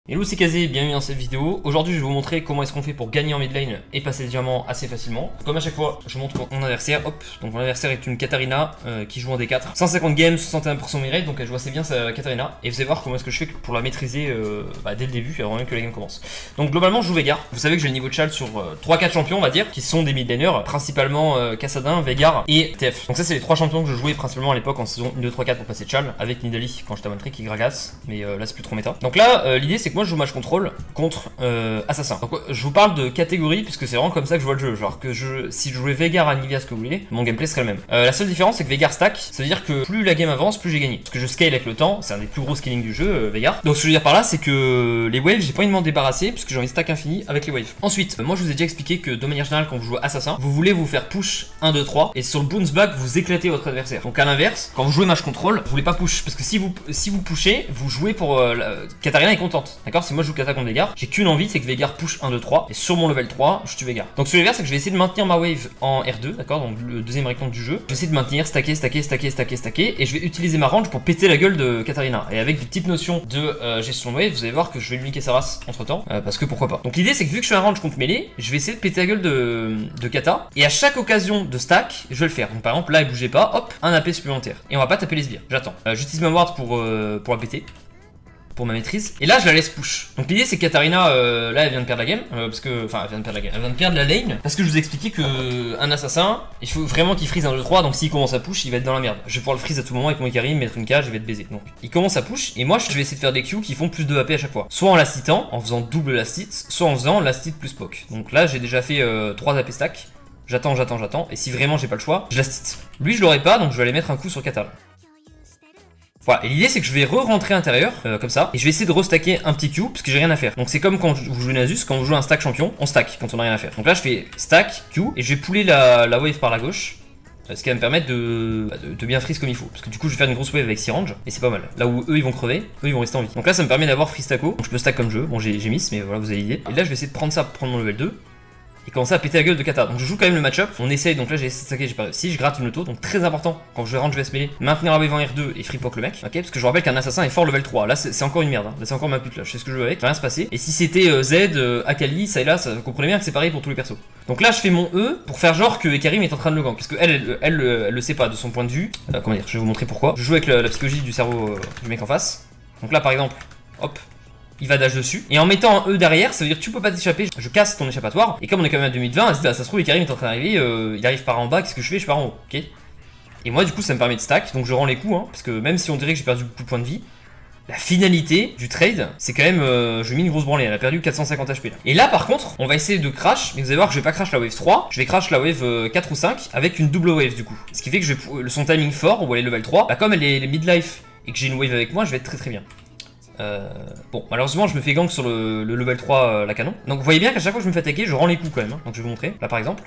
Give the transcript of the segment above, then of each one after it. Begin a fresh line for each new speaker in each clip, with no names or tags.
Hello, c'est Kazé, bienvenue dans cette vidéo. Aujourd'hui je vais vous montrer comment est-ce qu'on fait pour gagner en mid lane et passer le diamant assez facilement. Comme à chaque fois, je montre mon adversaire. Hop, donc mon adversaire est une Katarina qui joue en D4. 150 games, 61% win rate, donc elle joue assez bien sa Katarina. Et vous allez voir comment est-ce que je fais pour la maîtriser dès le début, avant même que la game commence. Donc globalement je joue Veigar. Vous savez que j'ai le niveau de chal sur 3-4 champions on va dire, qui sont des mid laners, principalement Kassadin, Veigar et TF. Donc ça c'est les 3 champions que je jouais principalement à l'époque en saison 1, 2, 3, 4 pour passer de chal, avec Nidalee quand je t'ai montré qui gragasse, mais là c'est plus trop méta. Donc là l'idée c'est que moi je joue match contrôle contre Assassin. Donc je vous parle de catégorie puisque c'est vraiment comme ça que je vois le jeu. Genre que si je jouais Veigar à Nivea, ce que vous voulez, mon gameplay serait le même. La seule différence c'est que Veigar stack, ça veut dire que plus la game avance, plus j'ai gagné. Parce que je scale avec le temps, c'est un des plus gros scaling du jeu, Veigar. Donc ce que je veux dire par là, c'est que les waves, j'ai pas envie de m'en débarrasser puisque j'ai envie de stack infini avec les waves. Ensuite, moi je vous ai déjà expliqué que de manière générale, quand vous jouez Assassin, vous voulez vous faire push 1, 2, 3 et sur le bounce back, vous éclatez votre adversaire. Donc à l'inverse, quand vous jouez match contrôle, vous voulez pas push parce que si vous pushez, vous jouez pour Katarina est contente. D'accord? Si moi je joue Kata contre Veigar, j'ai qu'une envie, c'est que Veigar push 1, 2, 3 et sur mon level 3 je tue Veigar. Donc ce que je vais faire c'est que je vais essayer de maintenir ma wave en R2, d'accord, donc le deuxième rectangle du jeu. Je vais essayer de maintenir, stacker et je vais utiliser ma range pour péter la gueule de Katarina. Et avec des petites notions de gestion de wave, vous allez voir que je vais lui niquer sa race entre temps, parce que pourquoi pas. Donc l'idée c'est que vu que je suis un range contre mêlée, je vais essayer de péter la gueule de Kata, et à chaque occasion de stack, je vais le faire. Donc par exemple là elle bougeait pas, hop, un AP supplémentaire. Et on va pas taper les sbires, j'attends. J'utilise ma ward pour la péter. Pour ma maîtrise, et là je la laisse push. Donc l'idée c'est que Katarina là elle vient de perdre la game, parce que, enfin elle vient de perdre la game, elle vient de perdre la lane, parce que je vous ai expliqué que un assassin, il faut vraiment qu'il freeze un 2-3, donc s'il commence à push, il va être dans la merde. Je vais pouvoir le freeze à tout moment avec mon Ikari, mettre une cage, je vais te baiser. Donc il commence à push, et moi je vais essayer de faire des Q qui font plus de AP à chaque fois. Soit en last hitant, en faisant double last hit, soit en faisant last hit plus poke. Donc là j'ai déjà fait 3 AP stack, j'attends, et si vraiment j'ai pas le choix, je last hit. Lui je l'aurai pas, donc je vais aller mettre un coup sur Kata. Voilà, et l'idée c'est que je vais re-rentrer à l'intérieur, comme ça, et je vais essayer de restacker un petit Q, parce que j'ai rien à faire. Donc c'est comme quand vous jouez Nasus, quand vous jouez un stack champion, on stack quand on a rien à faire. Donc là je fais stack, Q, et je vais pouler la wave par la gauche, ce qui va me permettre de bien freeze comme il faut. Parce que du coup je vais faire une grosse wave avec 6 range, et c'est pas mal. Là où eux ils vont crever, eux ils vont rester en vie. Donc là ça me permet d'avoir free stacko, donc je peux stack comme jeu, bon j'ai miss, mais voilà vous avez l'idée. Et là je vais essayer de prendre ça pour prendre mon level 2. Et commencer à péter la gueule de Kata. Donc je joue quand même le match-up, on essaye, donc là j'ai essayé de stacker, j'ai pas réussi, je gratte une auto, donc très important quand je range VS mêlée, maintenir la wave en R2 et free poke le mec, ok, parce que je vous rappelle qu'un assassin est fort level 3, là c'est encore une merde, hein. Là c'est encore ma pute là, je sais ce que je veux avec, ça va rien se passer, et si c'était Z, Akali, ça et là, vous comprenez bien que c'est pareil pour tous les persos. Donc là je fais mon E pour faire genre que Karim est en train de le gank, parce que elle le sait pas de son point de vue, comment dire, je vais vous montrer pourquoi, je joue avec la psychologie du cerveau du mec en face, donc là par exemple, hop, il va dash dessus, et en mettant un E derrière, ça veut dire que tu peux pas t'échapper, je casse ton échappatoire, et comme on est quand même à 2020, elle se dit, bah, ça se trouve, Karim est en train d'arriver, il arrive par en bas, qu'est-ce que je fais? Je pars en haut, ok? Et moi, du coup, ça me permet de stack, donc je rends les coups, hein, parce que même si on dirait que j'ai perdu beaucoup de points de vie, la finalité du trade, c'est quand même, je mets une grosse branlée, elle a perdu 450 HP là. Et là, par contre, on va essayer de crash, mais vous allez voir que je vais pas crash la wave 3, je vais crash la wave 4 ou 5, avec une double wave du coup. Ce qui fait que je vais, son timing fort, où elle est level 3, bah comme elle est midlife, et que j'ai une wave avec moi, je vais être très bien. Bon, malheureusement, je me fais gank sur le level 3, la canon. Donc, vous voyez bien qu'à chaque fois que je me fais attaquer, je rends les coups quand même. Hein. Donc, je vais vous montrer. Là, par exemple.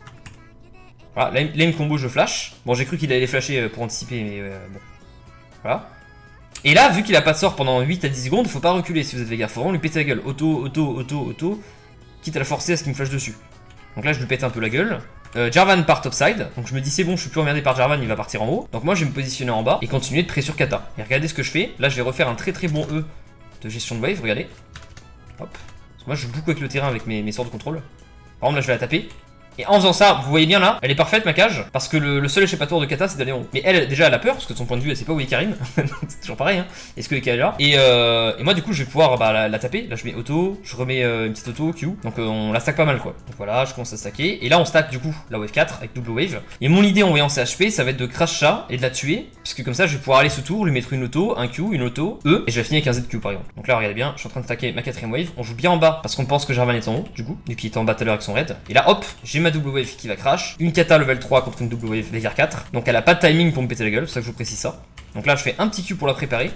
Voilà, là, il me combo, je flash. Bon, j'ai cru qu'il allait flasher pour anticiper, mais bon. Voilà. Et là, vu qu'il a pas de sort pendant 8 à 10 secondes, faut pas reculer si vous êtes Veigar. Faut vraiment lui péter la gueule. Auto. Quitte à la forcer à ce qu'il me flash dessus. Donc là, je lui pète un peu la gueule. Jarvan part topside, donc je me dis c'est bon, je suis plus emmerdé par Jarvan, il va partir en haut. Donc moi je vais me positionner en bas et continuer de presser sur Kata. Et regardez ce que je fais, là je vais refaire un très bon E de gestion de wave, regardez. Hop. Parce que moi je joue beaucoup avec le terrain avec mes sorts de contrôle. Par exemple là je vais la taper. Et en faisant ça, vous voyez bien là, elle est parfaite ma cage, parce que le seul échappatoire de Kata c'est d'aller en haut. Mais elle, déjà elle a peur, parce que de son point de vue elle sait pas où est Karim, c'est toujours pareil hein, est-ce que Karim est là. Et moi du coup je vais pouvoir la taper, là je mets auto, je remets une petite auto, Q, donc on la stack pas mal quoi. Donc voilà, je commence à stacker, et là on stack du coup la wave 4 avec double wave. Et mon idée en voyant ses HP, ça va être de crash ça et de la tuer, parce que comme ça je vais pouvoir aller sous tour, lui mettre une auto, un Q, une auto, E, et je vais finir avec un ZQ par exemple. Donc là regardez bien, je suis en train de stacker ma 4ème wave, on joue bien en bas, parce qu'on pense que Jarvan est en haut, du coup, vu qu'il était en bas tout à l'heure avec son raid. Et là hop, j'ai ma double wave qui va crash, une Kata level 3 contre une double wave Veigar 4, donc elle a pas de timing pour me péter la gueule, c'est ça que je vous précise ça. Donc là je fais un petit Q pour la préparer,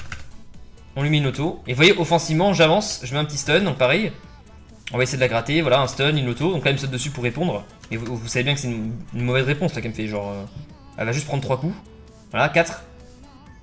on lui met une auto, et vous voyez offensivement j'avance, je mets un petit stun, donc pareil, on va essayer de la gratter, voilà un stun, une auto, donc là elle me saute dessus pour répondre, mais vous savez bien que c'est une mauvaise réponse là qu'elle me fait, genre elle va juste prendre 3 coups, voilà 4,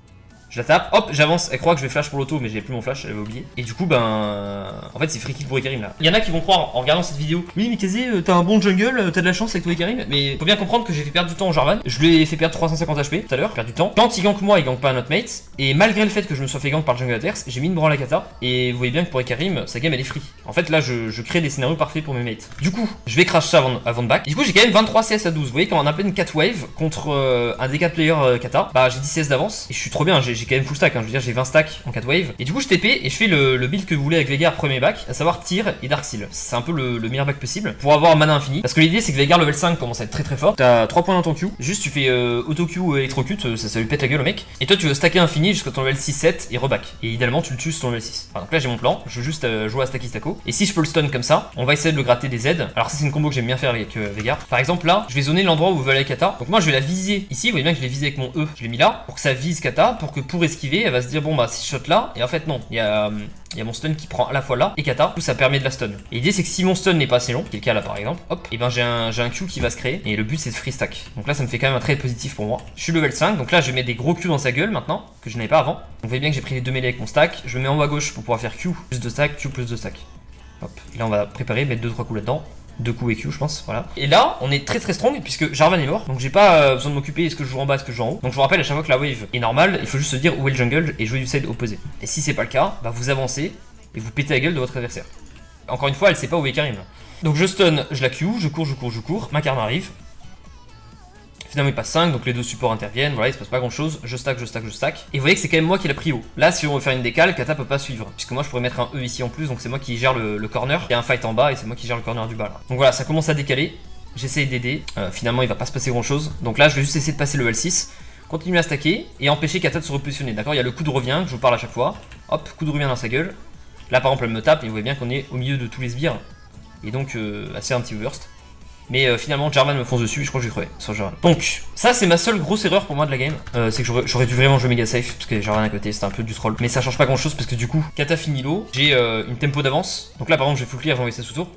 Je la tape, hop, j'avance, elle croit que je vais flash pour l'auto, mais j'ai plus mon flash, elle avait oublié. Et du coup, ben. En fait, c'est free kill pour Ekarim là. Il y en a qui vont croire en regardant cette vidéo, oui, mais Kazé, t'as un bon jungle, t'as de la chance avec toi Ekarim. Mais faut bien comprendre que j'ai fait perdre du temps au Jarvan. Je lui ai fait perdre 350 HP tout à l'heure, perdre du temps. Quand il gank moi, il gank pas un autre mate. Et malgré le fait que je me sois fait gank par le jungle adverse, j'ai mis une branle à kata. Et vous voyez bien que pour Ekarim, sa game elle est free. En fait, là, je crée des scénarios parfaits pour mes mates. Du coup, je vais crash ça avant de back. Et du coup, j'ai quand même 23 CS à 12. Vous voyez, quand on a plein 4 wave contre un D4 player kata, bah j'ai 10 CS d'avance. Et je suis trop bien, j'ai quand même full stack. Hein. Je veux dire, j'ai 20 stacks en 4 wave. Et du coup, je TP et je fais le build que vous voulez avec Veigar premier back, à savoir tir et Dark Seal. C'est un peu le meilleur back possible pour avoir mana infini. Parce que l'idée, c'est que Veigar level 5 commence à être très fort. T'as 3 points dans ton Q. Juste, tu fais auto-Q électrocute, ça lui pète la gueule au mec. Et toi, tu veux stacker infini jusqu'à ton level 6-7 et reback. Et idéalement, tu le tues sur ton level 6. Enfin, donc là, j'ai mon plan. Je veux juste jouer à stacky stacko. Et si je peux le stun comme ça, on va essayer de le gratter des Z. Alors, ça, c'est une combo que j'aime bien faire avec Veigar. Par exemple, là, je vais zoner l'endroit où veut aller Kata. Donc, moi, je vais la viser ici. Vous voyez bien que je l'ai visé avec mon E. Je l'ai mis là pour que ça vise Kata. Pour que pour esquiver, elle va se dire, bon, bah, si je shot là. Et en fait, non. Il y a mon stun qui prend à la fois là et Kata. Du coup, ça permet de la stun. Et l'idée, c'est que si mon stun n'est pas assez long, qui est le cas là par exemple, hop, et ben j'ai un Q qui va se créer. Et le but, c'est de free stack. Donc là, ça me fait quand même un trade positif pour moi. Je suis level 5. Donc là, je vais mettre des gros Q dans sa gueule maintenant, que je n'avais pas avant. Donc vous voyez bien que j'ai pris les 2 mêlées avec mon stack. Je me mets en haut à gauche pour pouvoir faire Q plus de stack, Q plus de stack. Hop. Et là, on va préparer, mettre 2-3 coups là-dedans. 2 coups et Q, je pense, voilà. Et là, on est très strong puisque Jarvan est mort. Donc j'ai pas besoin de m'occuper est-ce que je joue en bas, est-ce que je joue en haut. Donc je vous rappelle à chaque fois que la wave est normale, il faut juste se dire où est le jungle et jouer du side opposé. Et si c'est pas le cas, bah vous avancez et vous pétez la gueule de votre adversaire. Encore une fois, elle sait pas où est Karim là. Donc je stun, je la Q, je cours, ma karma arrive. Finalement il passe 5, donc les deux supports interviennent, voilà, il se passe pas grand chose, je stack. Et vous voyez que c'est quand même moi qui l'a pris haut. Là, si on veut faire une décale, Kata peut pas suivre, puisque moi je pourrais mettre un E ici en plus, donc c'est moi qui gère le corner. Il y a un fight en bas et c'est moi qui gère le corner du bas là. Donc voilà, ça commence à décaler, j'essaye d'aider, finalement il va pas se passer grand chose. Donc là je vais juste essayer de passer le level 6, continuer à stacker et empêcher Kata de se repositionner, d'accord. Il y a le coup de revient que je vous parle à chaque fois, hop, coup de revient dans sa gueule. Là par exemple elle me tape et vous voyez bien qu'on est au milieu de tous les sbires, et donc assez un petit burst. Mais finalement Jarvan me fonce dessus, je crois que j'ai crevé sur Jarvan. Donc ça c'est ma seule grosse erreur pour moi de la game, c'est que j'aurais dû vraiment jouer méga safe, parce que Jarvan à côté c'était un peu du troll. Mais ça change pas grand chose parce que du coup, Kata finit low, j'ai une tempo d'avance. Donc là par exemple je vais full clear, j'ai envoyé ça sous tour.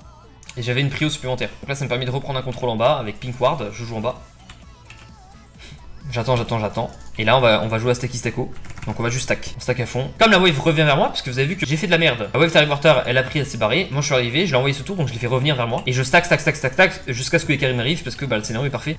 Et j'avais une prio supplémentaire. Donc là ça me permet de reprendre un contrôle en bas avec Pink Ward, je joue en bas. J'attends. Et là on va jouer à stacky stacko. Donc on va juste stack. On stack à fond. Comme la wave revient vers moi, parce que vous avez vu que j'ai fait de la merde. La wave Teleporter, elle a pris, elle s'est barrée. Moi je suis arrivé, je l'ai envoyé sous tour, donc je l'ai fait revenir vers moi. Et je stack jusqu'à ce que Ekarim arrive, parce que bah, le scénario est parfait.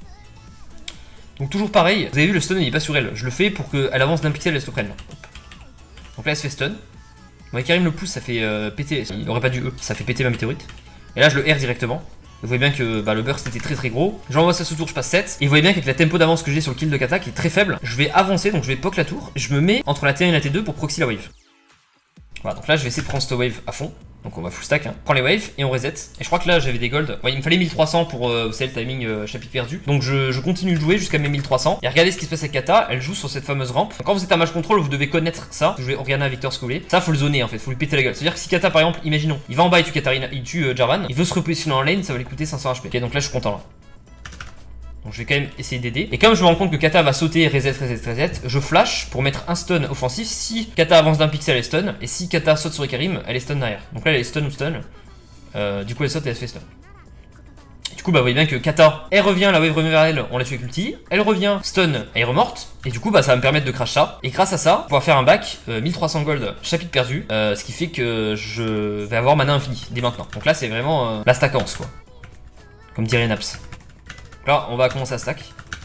Donc toujours pareil, vous avez vu le stun il est pas sur elle. Je le fais pour qu'elle avance d'un pixel et elle se prenne. Donc là elle se fait stun. Bon, Ekarim le pousse, ça fait péter. Il aurait pas dû E, ça fait péter ma météorite. Et là je le R directement. Vous voyez bien que bah, le burst était très gros. J'envoie ça sous tour, je passe 7. Et vous voyez bien qu'avec la tempo d'avance que j'ai sur le kill de Kata qui est très faible, je vais avancer, donc je vais poke la tour. Je me mets entre la T1 et la T2 pour proxy la wave. Voilà, donc là je vais essayer de prendre cette wave à fond. Donc on va full stack, hein. On prend les waves et on reset. Et je crois que là j'avais des golds. Ouais, il me fallait 1300 pour vous savez, le timing chapitre perdu. Donc je continue de jouer jusqu'à mes 1300. Et regardez ce qui se passe avec Kata, elle joue sur cette fameuse rampe. Donc, quand vous êtes à match control, vous devez connaître ça. Jouer Orianna, Victor, ce que vous voulez. Ça faut le zoner en fait, faut lui péter la gueule. C'est-à-dire que si Kata par exemple, imaginons, il va en bas, il tue Jarvan, il veut se repositionner en lane, ça va lui coûter 500 HP. Ok, donc là je suis content là. Donc je vais quand même essayer d'aider. Et comme je me rends compte que Kata va sauter, reset, je flash pour mettre un stun offensif. Si Kata avance d'un pixel, elle est stun. Et si Kata saute sur Ekarim, elle est stun derrière. Donc là elle est stun ou stun. Du coup elle saute et elle se fait stun. Du coup bah vous voyez bien que Kata, elle revient, la wave revient vers elle, on l'a tué avec l'ulti. Elle revient, stun, elle est remorte. Et du coup bah ça va me permettre de crash ça. Et grâce à ça, pouvoir faire un back, 1300 gold, chapitre perdu. Ce qui fait que je vais avoir mana infini dès maintenant. Donc là c'est vraiment la stackance quoi. Comme dirait Naps. Là, on va commencer à stack.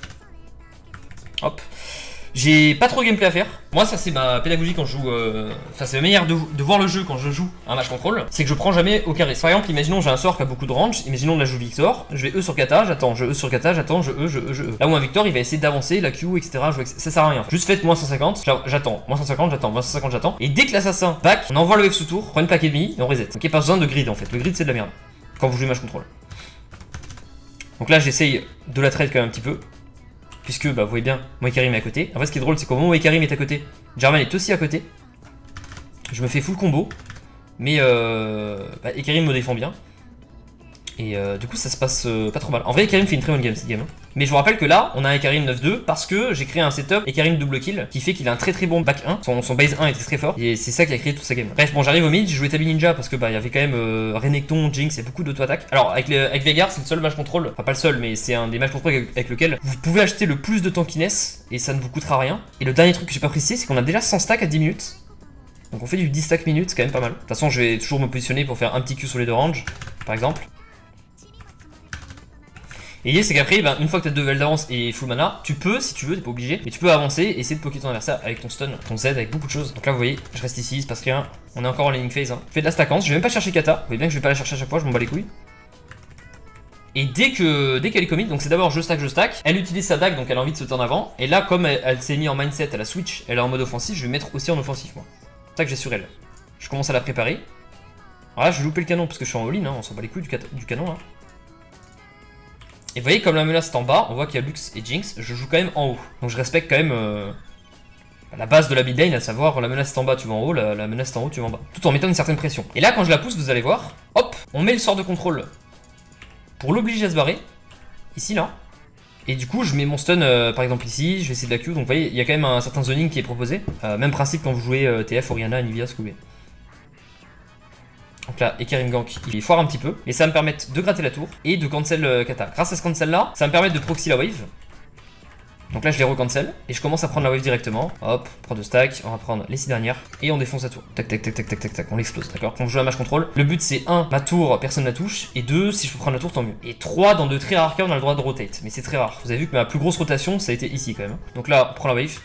Hop. J'ai pas trop de gameplay à faire. Moi, ça c'est ma pédagogie quand je joue. Enfin, c'est ma manière de voir le jeu quand je joue un match contrôle. C'est que je prends jamais au carré. Par exemple, imaginons j'ai un sort qui a beaucoup de range. Imaginons de la joue Victor. Je vais E sur Kata, j'attends. Je E sur Kata, j'attends. Je E. Là où un Victor, il va essayer d'avancer, la Q, etc. Ça sert à rien. Juste faites moins 150, j'attends. Moins 150, j'attends. Moins 150, j'attends. Et dès que l'assassin back, on envoie le wave sous tour, prend une plaque et demi et on reset. Ok, pas besoin de grid en fait. Le grid c'est de la merde. Quand vous jouez match contrôle. Donc là j'essaye de la trade quand même un petit peu. Puisque bah vous voyez bien, moi Ekarim est à côté. En fait ce qui est drôle c'est qu'au moment où Ekarim est à côté, Jarvan est aussi à côté. Je me fais full combo. Mais Ekarim me défend bien. Et du coup ça se passe pas trop mal. En vrai Karim fait une très bonne game cette game. Hein. Mais je vous rappelle que là on a un Karim 9-2 parce que j'ai créé un setup et Karim double kill qui fait qu'il a un très très bon back 1. Son base 1 était très fort et c'est ça qui a créé toute sa game. Bref bon j'arrive au mid, j'ai joué Tabi Ninja parce que bah il y avait quand même Renekton, Jinx et beaucoup d'auto-attaques. Alors avec Veigar c'est le seul match control, enfin pas le seul mais c'est un des matchs control avec lequel vous pouvez acheter le plus de tankiness et ça ne vous coûtera rien. Et le dernier truc que j'ai pas précisé c'est qu'on a déjà 100 stacks à 10 minutes. Donc on fait du 10 stack minutes, c'est quand même pas mal. De toute façon je vais toujours me positionner pour faire un petit Q sur les deux ranges par exemple. Et l'idée c'est qu'après, ben, une fois que tu as 2 levels d'avance et full mana, tu peux, si tu veux, t'es pas obligé, mais tu peux avancer et essayer de poker ton adversaire avec ton stun, ton Z, avec beaucoup de choses. Donc là vous voyez, je reste ici, il se passe rien, on est encore en laning phase. Hein. Je fais de la stackance, je vais même pas chercher Kata, vous voyez bien que je vais pas la chercher à chaque fois, je m'en bats les couilles. Et dès qu'elle est commit, donc c'est d'abord je stack, elle utilise sa dague donc elle a envie de sauter en avant. Et là comme elle s'est mise en mindset, elle a switch, elle est en mode offensif, je vais mettre aussi en offensif moi. C'est ça que j'ai sur elle. Je commence à la préparer. Alors là je vais louper le canon parce que je suis en all-in, hein, on s'en bat les couilles du canon là. Et vous voyez comme la menace est en bas, on voit qu'il y a Lux et Jinx, je joue quand même en haut. Donc je respecte quand même la base de la mid lane, à savoir la menace est en bas, tu vas en haut, la menace est en haut, tu vas en bas. Tout en mettant une certaine pression. Et là quand je la pousse, vous allez voir, hop, on met le sort de contrôle pour l'obliger à se barrer, ici là. Et du coup je mets mon stun par exemple ici, je vais essayer de la Q, donc vous voyez il y a quand même un certain zoning qui est proposé. Même principe quand vous jouez TF, Orianna, Nivea, Scooby. Donc là, Ekarim Gank, il foire un petit peu. Et ça va me permettre de gratter la tour et de cancel Kata. Grâce à ce cancel là, ça va me permettre de proxy la wave. Donc là, je les recancel et je commence à prendre la wave directement. Hop, prends 2 stacks, on va prendre les 6 dernières et on défonce la tour. Tac, tac, tac, tac, tac, tac, tac, on l'explose, d'accord. Quand je joue à match control, le but c'est 1, ma tour, personne la touche. Et 2, si je peux prendre la tour, tant mieux. Et 3, dans de très rares cas, on a le droit de rotate. Mais c'est très rare. Vous avez vu que ma plus grosse rotation, ça a été ici quand même. Donc là, on prend la wave.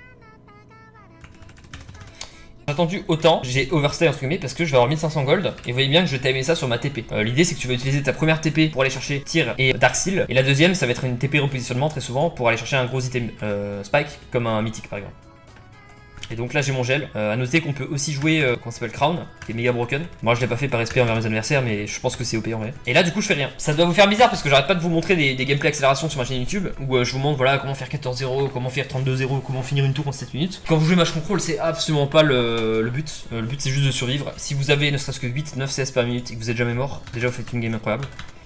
J'ai attendu autant, j'ai overstay entre guillemets parce que je vais avoir 1500 gold et vous voyez bien que je vais timer ça sur ma TP. L'idée c'est que tu vas utiliser ta première TP pour aller chercher tir et Dark Seal et la deuxième ça va être une TP repositionnement très souvent pour aller chercher un gros item spike comme un mythique par exemple. Et donc là j'ai mon gel. À noter qu'on peut aussi jouer qu'on s'appelle Crown, qui est méga broken. Moi je l'ai pas fait par respect envers mes adversaires, mais je pense que c'est OP en vrai. Et là du coup je fais rien. Ça doit vous faire bizarre parce que j'arrête pas de vous montrer des gameplay accélération sur ma chaîne YouTube où je vous montre voilà comment faire 14-0, comment faire 32-0, comment finir une tour en 7 minutes. Quand vous jouez match control, c'est absolument pas le but. Le but c'est juste de survivre. Si vous avez ne serait-ce que 8-9 CS par minute et que vous êtes jamais mort, déjà vous faites une game incroyable.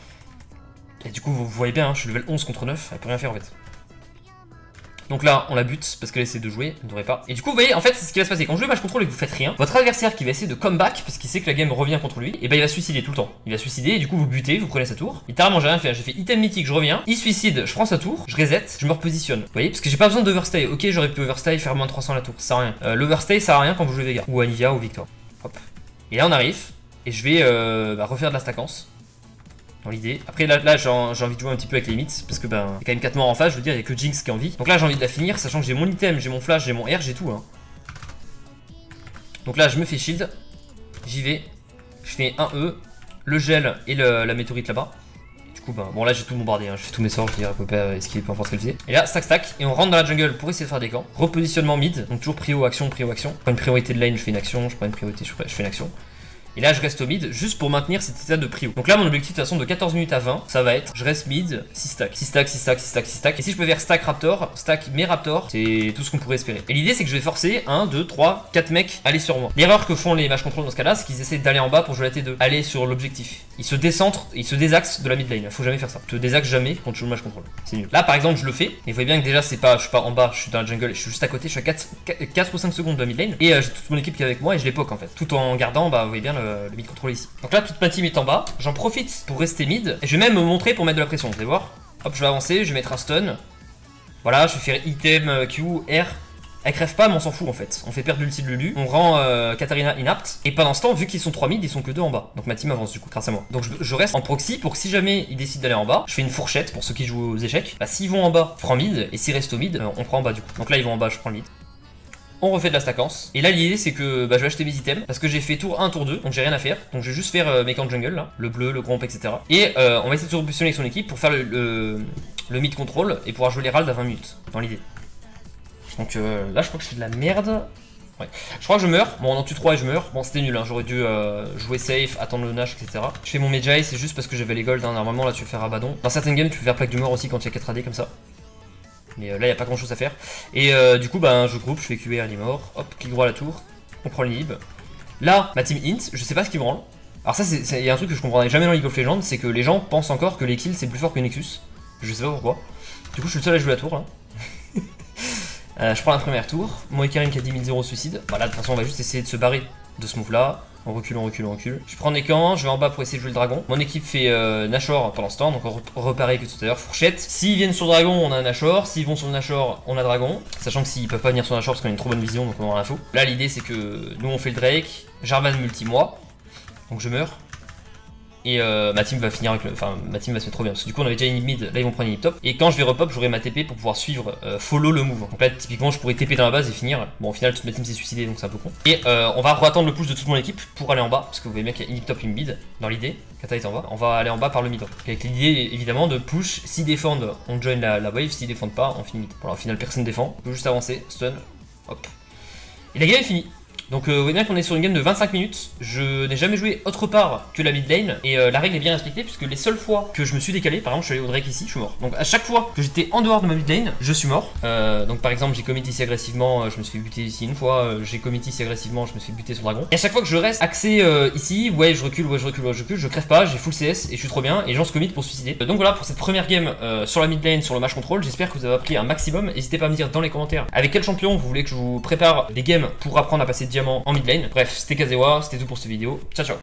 Et du coup vous voyez bien, hein, je suis level 11 contre 9, elle peut rien faire en fait. Donc là, on la bute parce qu'elle essaie de jouer, elle ne devrait pas. Et du coup, vous voyez, en fait, c'est ce qui va se passer. Quand vous jouez match contrôle et que vous faites rien, votre adversaire qui va essayer de comeback parce qu'il sait que la game revient contre lui, et ben il va se suicider tout le temps. Il va se suicider et du coup, vous butez, vous prenez sa tour. Littéralement, j'ai rien fait. J'ai fait item mythique, je reviens. Il suicide, je prends sa tour, je reset, je me repositionne. Vous voyez, parce que j'ai pas besoin d'overstay. Ok, j'aurais pu overstay, faire moins de 300 à la tour. Ça sert à rien. L'overstay, ça sert à rien quand vous jouez Veigar ou Anivia ou Victor. Hop. Et là, on arrive et je vais refaire de la stackance. Dans l'idée. Après là j'ai envie de jouer un petit peu avec les limites parce que ben il y a quand même 4 morts en face, je veux dire il y a que Jinx qui a envie. Donc là j'ai envie de la finir, sachant que j'ai mon item, j'ai mon flash, j'ai mon R, j'ai tout hein. Donc là je me fais shield, j'y vais, je fais un E, le gel et la météorite là-bas. Du coup ben bon là j'ai tout bombardé, hein. Je fais tous mes sorts, je veux dire elle peut pas esquiver peu importe ce qu'elle faisait. Et là stack et on rentre dans la jungle pour essayer de faire des camps. Repositionnement mid, donc toujours prio action, prio action. Je prends une priorité de lane, je fais une action, je prends une priorité, je fais une action. Et là je reste au mid juste pour maintenir cet état de prio. Donc là mon objectif de toute façon de 14 minutes à 20, ça va être je reste mid, 6 stacks, 6 stacks, 6 stacks, 6 stacks, 6 stacks. Et si je peux faire stack raptor, stack mes raptors, c'est tout ce qu'on pourrait espérer. Et l'idée c'est que je vais forcer 1, 2, 3, 4 mecs à aller sur moi. L'erreur que font les match control dans ce cas là, c'est qu'ils essaient d'aller en bas pour jouer la T2, aller sur l'objectif. Ils se décentrent, ils se désaxent de la mid lane, faut jamais faire ça. Tu te désaxes jamais quand tu joues le match control, c'est nul. Là par exemple je le fais, et vous voyez bien que déjà c'est pas, je suis pas en bas, je suis dans la jungle, je suis juste à côté, je suis à 4 ou 5 secondes de la mid lane. Et j'ai toute mon équipe qui est avec moi et je l'époque en fait. Tout en gardant, bah vous voyez bien le mid control ici. Donc là toute ma team est en bas, j'en profite pour rester mid, et je vais même me montrer pour mettre de la pression, vous allez voir. Hop je vais avancer, je vais mettre un stun. Voilà, je vais faire item, Q, R. Elle crève pas mais on s'en fout en fait. On fait perdre l'ulti de Lulu, on rend Katarina inapte. Et pendant ce temps, vu qu'ils sont 3 mid, ils sont que 2 en bas. Donc ma team avance du coup grâce à moi. Donc je reste en proxy pour que si jamais ils décident d'aller en bas, je fais une fourchette pour ceux qui jouent aux échecs. Bah s'ils vont en bas, je prends mid, et s'ils restent au mid, on prend en bas du coup. Donc là ils vont en bas, je prends le mid. On refait de la stackance. Et là l'idée c'est que je vais acheter mes items parce que j'ai fait tour 1, tour 2, donc j'ai rien à faire. Donc je vais juste faire mes camps de jungle là, le bleu, le gromp, etc. Et on va essayer de se repositionner avec son équipe pour faire le mid control et pouvoir jouer les ralds à 20 minutes, dans l'idée. Donc là je crois que je fais de la merde. Ouais. Je crois que je meurs. Bon on en tue 3 et je meurs. Bon c'était nul hein. J'aurais dû jouer safe, attendre le Nash, etc. Je fais mon Medjay, c'est juste parce que j'avais les golds hein. Normalement là tu peux faire Abaddon. Dans certaines games tu peux faire plaque de mort aussi quand il y a 4 AD comme ça. Mais là il n'y a pas grand chose à faire. Et du coup ben je groupe, je fais QR, il est mort. Hop, clic droit à la tour. On prend l'inhib. Là ma team int, je sais pas ce qu'ils branlent. Alors ça, il y a un truc que je comprendrais jamais dans League of Legends, c'est que les gens pensent encore que les kills c'est plus fort que Nexus. Je sais pas pourquoi. Du coup, je suis le seul à jouer la tour là. Je prends la première tour. Moi et Karim qui a 10 000 suicide. Voilà, de toute façon, on va juste essayer de se barrer de ce move là. On recule, on recule, on recule. Je prends des camps, je vais en bas pour essayer de jouer le dragon. Mon équipe fait Nashor pendant ce temps, donc on reparaît que tout à l'heure. Fourchette. S'ils viennent sur le dragon, on a un Nashor. S'ils vont sur le Nashor, on a dragon. Sachant que s'ils peuvent pas venir sur le Nashor parce qu'on a une trop bonne vision, donc on aura l'info. Là, l'idée c'est que nous on fait le Drake. Jarvan multi-moi. Donc je meurs. Et ma team va finir avec le. Enfin, ma team va se mettre trop bien. Parce que du coup, on avait déjà une mid, là ils vont prendre une top. Et quand je vais repop, j'aurai ma TP pour pouvoir suivre, follow le move. Donc là, typiquement, je pourrais TP dans la base et finir. Bon, au final, toute ma team s'est suicidée, donc c'est un peu con. Et on va re-attendre le push de toute mon équipe pour aller en bas. Parce que vous voyez bien qu'il y a une top, une mid. Dans l'idée, Kata est en bas. On va aller en bas par le mid. Avec l'idée, évidemment, de push. S'ils défendent, on join la wave. S'ils défendent pas, on finit mid. Voilà, au final, personne défend. On peut juste avancer, stun, hop. Et la game est finie. Donc vous voyez bien qu'on est sur une game de 25 minutes. Je n'ai jamais joué autre part que la mid lane. Et la règle est bien respectée puisque les seules fois que je me suis décalé, par exemple je suis allé au Drake ici, je suis mort. Donc à chaque fois que j'étais en dehors de ma mid lane, je suis mort. Donc par exemple j'ai commit ici agressivement, je me suis fait buter ici une fois. J'ai commit ici agressivement, je me suis fait buter sur le dragon. Et à chaque fois que je reste axé ici, ouais je recule, je crève pas, j'ai full CS et je suis trop bien. Et les gens se commit pour se suicider. Donc voilà pour cette première game sur la mid lane, sur le match control. J'espère que vous avez appris un maximum. N'hésitez pas à me dire dans les commentaires avec quel champion vous voulez que je vous prépare des games pour apprendre à passer de diamant en mid lane. Bref, c'était Kazewa, c'était tout pour cette vidéo. Ciao ciao.